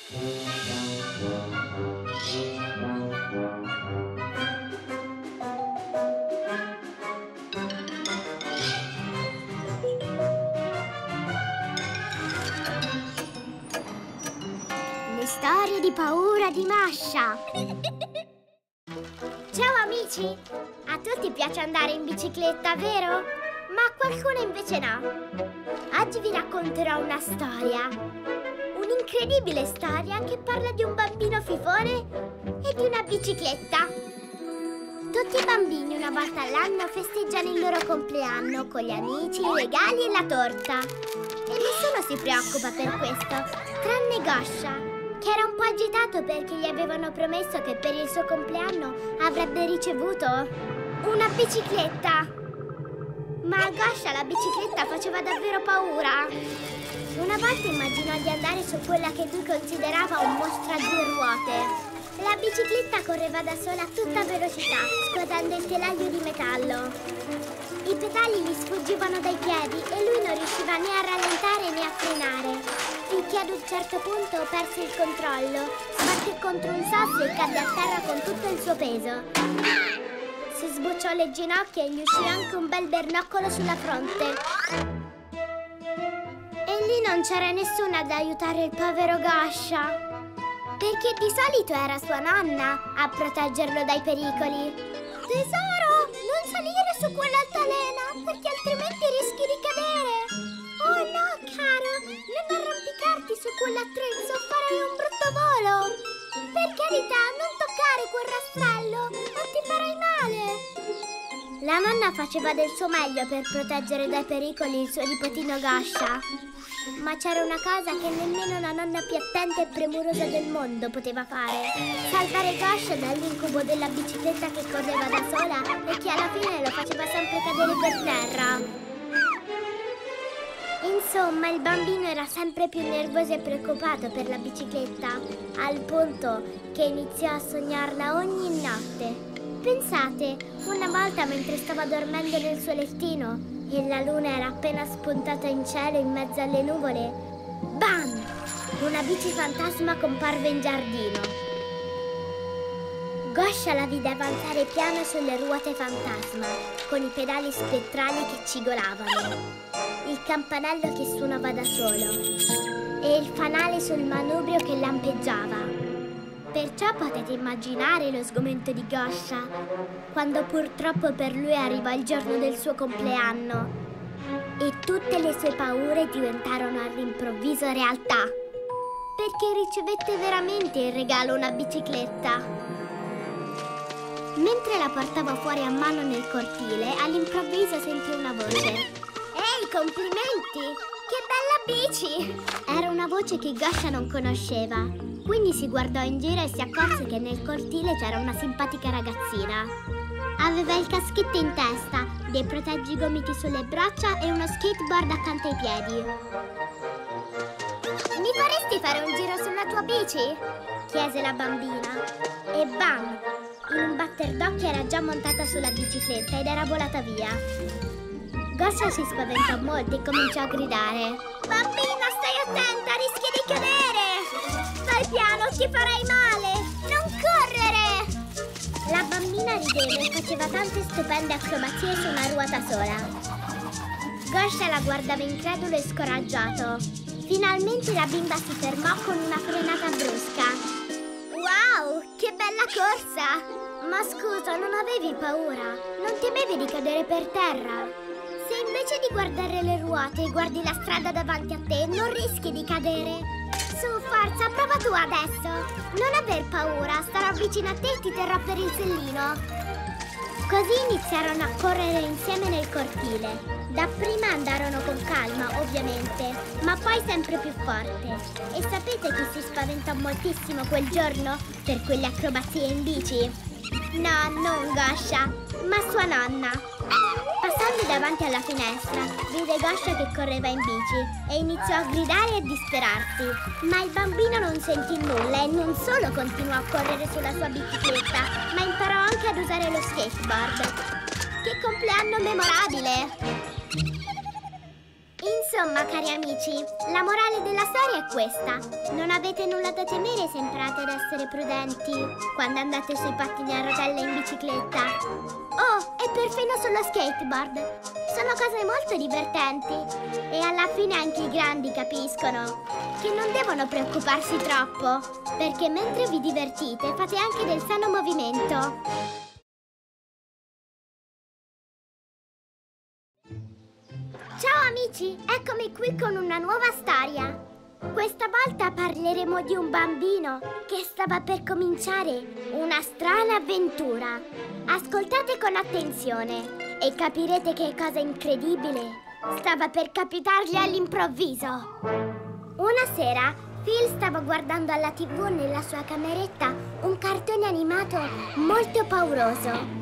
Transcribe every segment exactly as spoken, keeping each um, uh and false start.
Le storie di paura di Masha. Ciao amici! A tutti piace andare in bicicletta, vero? Ma a qualcuno invece no. Oggi vi racconterò una storia. Un'incredibile storia che parla di un bambino fifone e di una bicicletta. Tutti i bambini una volta all'anno festeggiano il loro compleanno con gli amici, i regali e la torta. E nessuno si preoccupa per questo, tranne Gosha, che era un po' agitato perché gli avevano promesso che per il suo compleanno avrebbe ricevuto una bicicletta. Ma a Gosha la bicicletta faceva davvero paura. Una volta immaginò di andare su quella che lui considerava un mostro a due ruote. La bicicletta correva da sola a tutta velocità, scuotendo il telaio di metallo. I pedali gli sfuggivano dai piedi e lui non riusciva né a rallentare né a frenare. Finché ad un certo punto perse il controllo, sbatté contro un sasso e cadde a terra con tutto il suo peso. Si sbucciò le ginocchia e gli uscì anche un bel bernoccolo sulla fronte. E lì non c'era nessuno ad aiutare il povero Gosha, perché di solito era sua nonna a proteggerlo dai pericoli. Tesoro, non salire su quell'altalena, perché altrimenti rischi di cadere. Oh no, caro, non arrampicarti su quell'attrezzo, farai un brutto volo. Per carità, non toccare quel rastrello, non ti farai male. La nonna faceva del suo meglio per proteggere dai pericoli il suo nipotino Gosha. Ma c'era una cosa che nemmeno la nonna più attenta e premurosa del mondo poteva fare: salvare Gosha dall'incubo della bicicletta che correva da sola e che alla fine lo faceva sempre cadere per terra. Insomma, il bambino era sempre più nervoso e preoccupato per la bicicletta, al punto che iniziò a sognarla ogni notte. Pensate, una volta mentre stava dormendo nel suo lettino e la luna era appena spuntata in cielo in mezzo alle nuvole, bam! Una bici fantasma comparve in giardino. Gosha la vide avanzare piano sulle ruote fantasma, con i pedali spettrali che cigolavano, il campanello che suonava da solo e il fanale sul manubrio che lampeggiava. Perciò potete immaginare lo sgomento di Gosha quando purtroppo per lui arrivò il giorno del suo compleanno e tutte le sue paure diventarono all'improvviso realtà, perché ricevette veramente in regalo una bicicletta. Mentre la portava fuori a mano nel cortile, all'improvviso sentì una voce. Ehi, complimenti! Che bella bici! Era una voce che Gosha non conosceva. Quindi si guardò in giro e si accorse che nel cortile c'era una simpatica ragazzina. Aveva il caschetto in testa, dei proteggigomiti sulle braccia e uno skateboard accanto ai piedi. Mi faresti fare un giro sulla tua bici? Chiese la bambina. E bam! In un batter d'occhio era già montata sulla bicicletta ed era volata via. Gosha si spaventò molto e cominciò a gridare. Bambina, stai attenta, rischi di cadere! Stai piano, ti farai male! Non correre! La bambina rideva e faceva tante stupende acrobazie su una ruota sola. Gosha la guardava incredulo e scoraggiato. Finalmente la bimba si fermò con una frenata brusca. Wow, che bella corsa! Ma scusa, non avevi paura? Non temevi di cadere per terra? Se invece di guardare le ruote guardi la strada davanti a te, non rischi di cadere? Su, forza, prova tu adesso! Non aver paura, starò vicino a te e ti terrò per il sellino. Così iniziarono a correre insieme nel cortile. Dapprima andarono con calma, ovviamente, ma poi sempre più forte. E sapete chi si spaventò moltissimo quel giorno per quelle acrobazie in bici? No, non Gosha, ma sua nonna. Passando davanti alla finestra, vide Gosha che correva in bici e iniziò a gridare e a disperarsi. Ma il bambino non sentì nulla e non solo continuò a correre sulla sua bicicletta, ma imparò anche ad usare lo skateboard. Che compleanno memorabile! Insomma, cari amici, la morale della storia è questa. Non avete nulla da temere se imparate ad essere prudenti quando andate sui pattini a rotelle in bicicletta. Oh, e perfino sullo skateboard. Sono cose molto divertenti. E alla fine anche i grandi capiscono che non devono preoccuparsi troppo, perché mentre vi divertite fate anche del sano movimento. Ciao amici, eccomi qui con una nuova storia. Questa volta parleremo di un bambino che stava per cominciare una strana avventura. Ascoltate con attenzione e capirete che cosa incredibile stava per capitargli all'improvviso. Una sera Phil stava guardando alla tivù nella sua cameretta un cartone animato molto pauroso.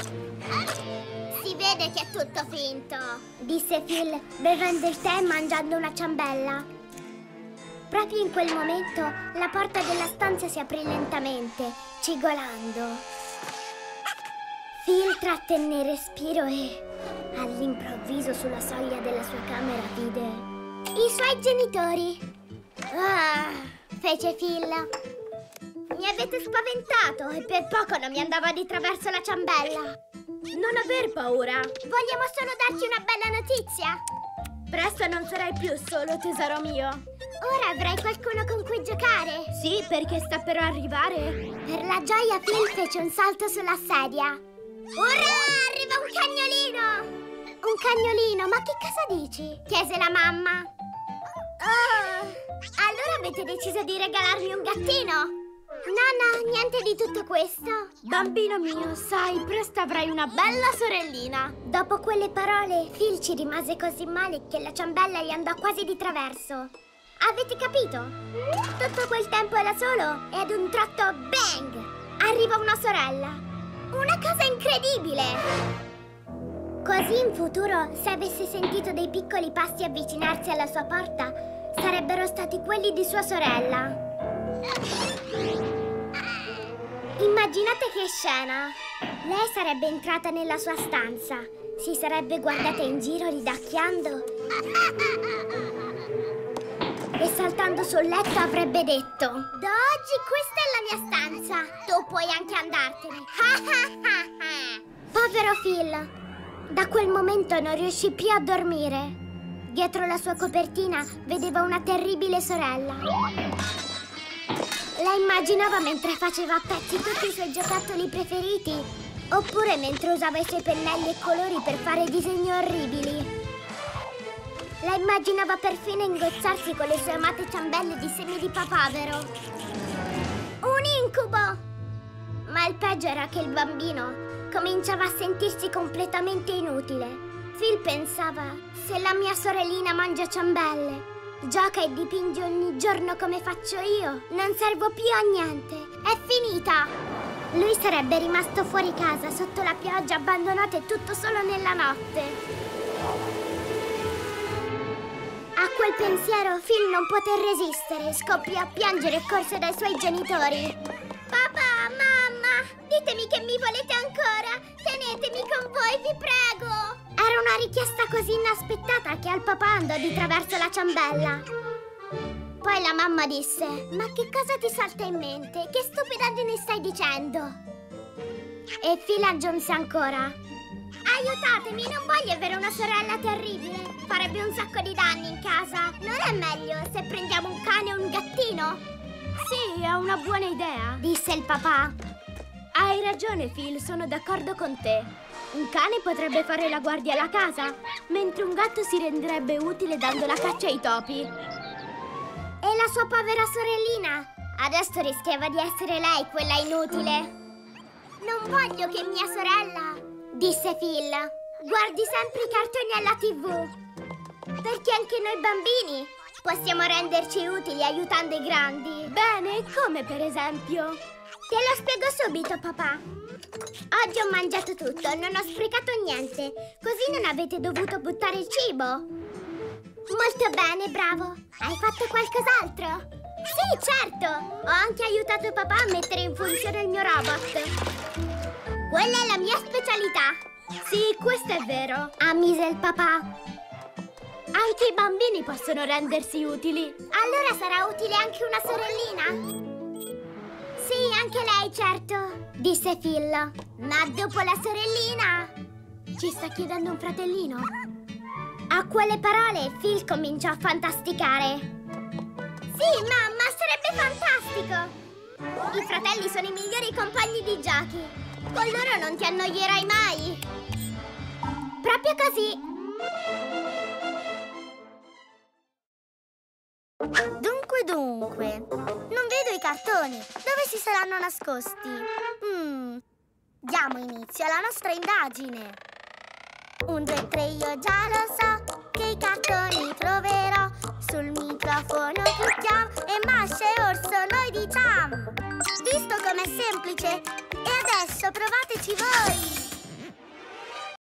Si vede che è tutto finto, disse Phil, bevendo il tè e mangiando una ciambella. Proprio in quel momento la porta della stanza si aprì lentamente, cigolando. Phil trattenne il respiro e, all'improvviso, sulla soglia della sua camera vide i suoi genitori. Ah, fece Phil. Mi avete spaventato e per poco non mi andava di traverso la ciambella. Non aver paura. Vogliamo solo darti una bella notizia. Presto non sarai più solo, tesoro mio. Ora avrai qualcuno con cui giocare. Sì, perché sta per arrivare. Per la gioia Phil fece un salto sulla sedia. Ora arriva un cagnolino. Un cagnolino? Ma che cosa dici? Chiese la mamma. Oh, allora avete deciso di regalarmi un gattino? No, no, niente di tutto questo. Bambino mio, sai, presto avrai una bella sorellina. Dopo quelle parole, Phil ci rimase così male che la ciambella gli andò quasi di traverso. Avete capito? Tutto quel tempo era solo e ad un tratto, bang! Arriva una sorella. Una cosa incredibile! Così in futuro, se avesse sentito dei piccoli passi avvicinarsi alla sua porta, sarebbero stati quelli di sua sorella. Immaginate che scena! Lei sarebbe entrata nella sua stanza, si sarebbe guardata in giro ridacchiando e saltando sul letto avrebbe detto: da oggi questa è la mia stanza, tu puoi anche andartene. Povero Phil! Da quel momento non riuscì più a dormire. Dietro la sua copertina vedeva una terribile sorella. La immaginava mentre faceva a pezzi tutti i suoi giocattoli preferiti, oppure mentre usava i suoi pennelli e colori per fare disegni orribili. La immaginava perfino ingozzarsi con le sue amate ciambelle di semi di papavero. Un incubo! Ma il peggio era che il bambino cominciava a sentirsi completamente inutile. Phil pensava: se la mia sorellina mangia ciambelle, gioca e dipinge ogni giorno come faccio io, non servo più a niente. È finita! Lui sarebbe rimasto fuori casa, sotto la pioggia, abbandonato e tutto solo nella notte. A quel pensiero Phil non poté resistere, scoppiò a piangere e corse dai suoi genitori. Papà, mamma, ditemi che mi volete ancora! Tenetemi con voi, vi prego! Era una richiesta così inaspettata che al papà andò di traverso la ciambella. Poi la mamma disse: ma che cosa ti salta in mente? Che stupidaggine stai dicendo? E Phil aggiunse ancora: aiutatemi, non voglio avere una sorella terribile. Farebbe un sacco di danni in casa. Non è meglio se prendiamo un cane o un gattino? Sì, è una buona idea, disse il papà. Hai ragione, Phil, sono d'accordo con te. Un cane potrebbe fare la guardia alla casa, mentre un gatto si renderebbe utile dando la caccia ai topi. E la sua povera sorellina? Adesso rischiava di essere lei quella inutile. Non voglio che mia sorella, disse Phil, guardi sempre i cartoni alla tivù. Perché anche noi bambini possiamo renderci utili aiutando i grandi. Bene, come per esempio? Te lo spiego subito, papà. Oggi ho mangiato tutto, non ho sprecato niente, così non avete dovuto buttare il cibo. Molto bene, bravo. Hai fatto qualcos'altro? Sì, certo. Ho anche aiutato papà a mettere in funzione il mio robot. Quella è la mia specialità. Sì, questo è vero, ammise il papà. Anche i bambini possono rendersi utili. Allora sarà utile anche una sorellina? Sì, anche lei, certo, disse Phil. Ma dopo la sorellina? Ci sta chiedendo un fratellino? A quelle parole Phil cominciò a fantasticare. Sì, mamma, sarebbe fantastico! I fratelli sono i migliori compagni di giochi. Con loro non ti annoierai mai. Proprio così. Dunque, dunque, non vedo i cartoni. Dove si saranno nascosti? Hmm, diamo inizio alla nostra indagine. Un, due, tre, io già lo so che i cartoni troverò. Sul microfono clicchiamo e Masha e Orso noi diciamo. Visto com'è semplice? E adesso provateci voi!